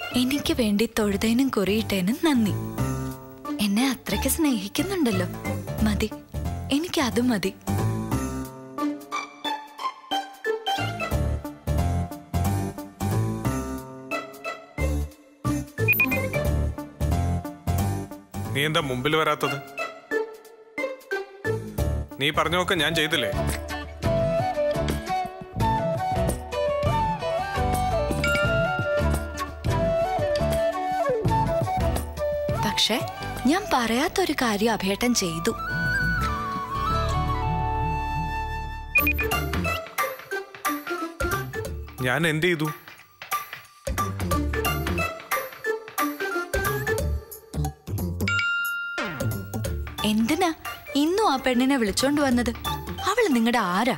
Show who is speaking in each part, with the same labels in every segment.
Speaker 1: എനിക്ക് വേണ്ടി തൊഴുതേനും കുറിയിട്ടേനും നന്ദി. എന്നെ അത്രയ്ക്ക് സ്നേഹിക്കുന്നുണ്ടല്ലോ. മതി, എനിക്ക് അതും മതി.
Speaker 2: നീ എന്താ മുമ്പിൽ വരാത്തത്? നീ പറഞ്ഞൊക്കെ ഞാൻ ചെയ്തില്ലേ?
Speaker 1: പക്ഷെ ഞാൻ പറയാത്തൊരു കാര്യം അഭേട്ടൻ ചെയ്തു.
Speaker 2: ഞാൻ എന്ത് ചെയ്തു?
Speaker 1: എന്തിനാ ഇന്നും ആ പെണ്ണിനെ വിളിച്ചോണ്ട് വന്നത്? അവള് നിങ്ങളുടെ ആരാ?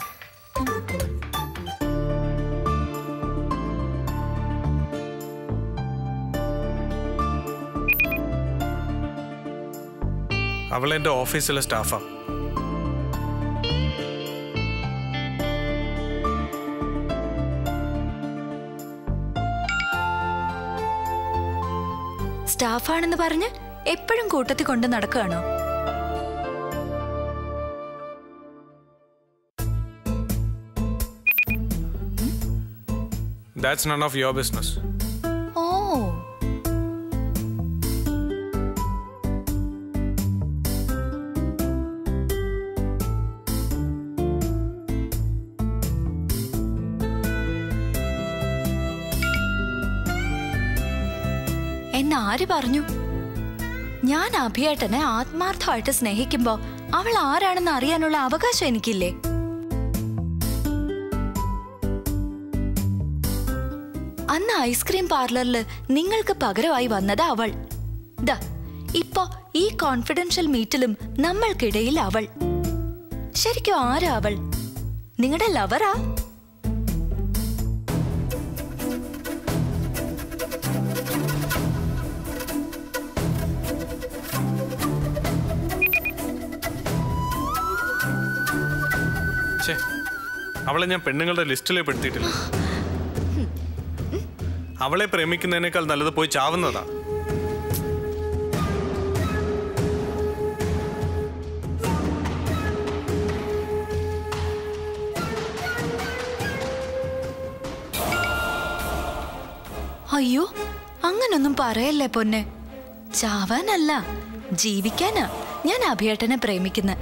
Speaker 2: അവൾ എന്റെ ഓഫീസിലെ സ്റ്റാഫാ.
Speaker 1: സ്റ്റാഫാണെന്ന് പറഞ്ഞ് എപ്പോഴും കൂട്ടത്തിൽ കൊണ്ട് നടക്കുകയാണോ?
Speaker 2: That's none of your business.
Speaker 1: Oh. എന്നെ ആര് പറഞ്ഞു? ഞാൻ അഭിയേട്ടനെ ആത്മാർത്ഥമായിട്ട് സ്നേഹിക്കുമ്പോ അവൾ ആരാണെന്ന് അറിയാനുള്ള അവകാശം എനിക്കില്ലേ? അന്ന് ഐസ്ക്രീം പാർലറിൽ നിങ്ങൾക്ക് പകരമായി വന്നത് അവൾ. ദാ ഇപ്പോ ഈ കോൺഫിഡൻഷ്യൽ മീറ്റിലും നമ്മൾക്കിടയിൽ അവൾ. ശരിക്കും ആരാ അവൾ? നിങ്ങളുടെ ലവറാ?
Speaker 2: അവളെ ഞാൻ പെണ്ണുങ്ങളുടെ ലിസ്റ്റിലേ പെടുത്തിയിട്ടില്ല. അവളെ പ്രേമിക്കുന്നതിനേക്കാൾ നല്ലത് പോയി ചാവുന്നതാ.
Speaker 1: അയ്യോ, അങ്ങനൊന്നും പറയല്ലേ പൊന്നെ. ചാവാനല്ല, ജീവിക്കാനാ ഞാൻ അഭിയേട്ടനെ പ്രേമിക്കുന്ന.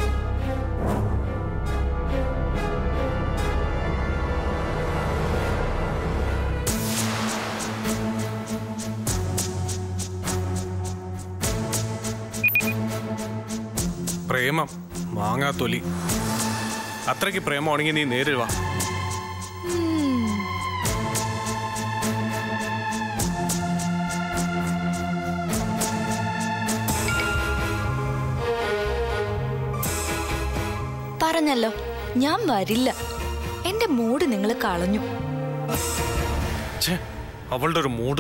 Speaker 2: പ്രേമം മാങ്ങാ തൊലി. അത്രയ്ക്ക് പ്രേമമാണെങ്കിൽ നീ നേരിൽ വാ.
Speaker 1: പറഞ്ഞല്ലോ, ഞാൻ വരില്ല. എന്റെ മൂഡ് നിങ്ങൾ കളഞ്ഞു.
Speaker 2: അവളുടെ ഒരു മൂഡ്.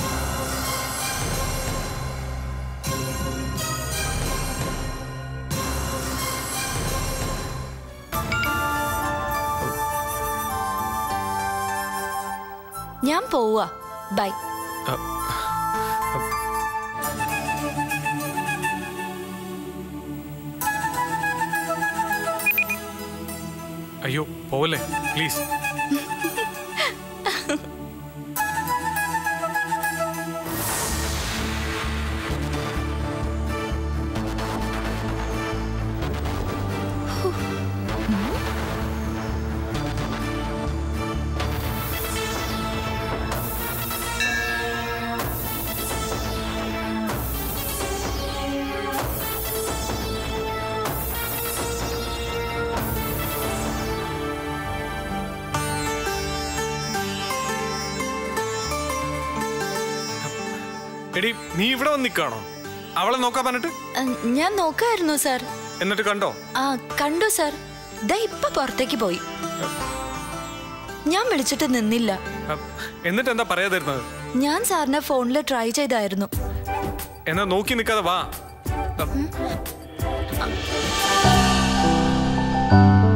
Speaker 1: ഞാൻ പോവാ. ബൈ.
Speaker 2: അയ്യോ പോവല്ലേ പ്ലീസ്. എടി നീ ഇവിടെ വന്ന് നിൽക്കാണോ? അവളെ നോക്കാൻ പറഞ്ഞിട്ട്?
Speaker 1: ഞാൻ നോക്കായിരുന്നു സാർ.
Speaker 2: എന്നിട്ട് കണ്ടോ?
Speaker 1: ആ കണ്ടു സാർ. ദാ ഇപ്പൊ പുറത്തേക്ക് പോയി. ഞാൻ വിളിച്ചിട്ട് നിന്നില്ല.
Speaker 2: എന്നിട്ട് എന്താ പറയാതിരുന്നത്?
Speaker 1: ഞാൻ സാറിനെ ഫോണിൽ ട്രൈ ചെയ്തായിരുന്നു.
Speaker 2: എന്നാ നോക്കി നിൽക്കാതെ വാ.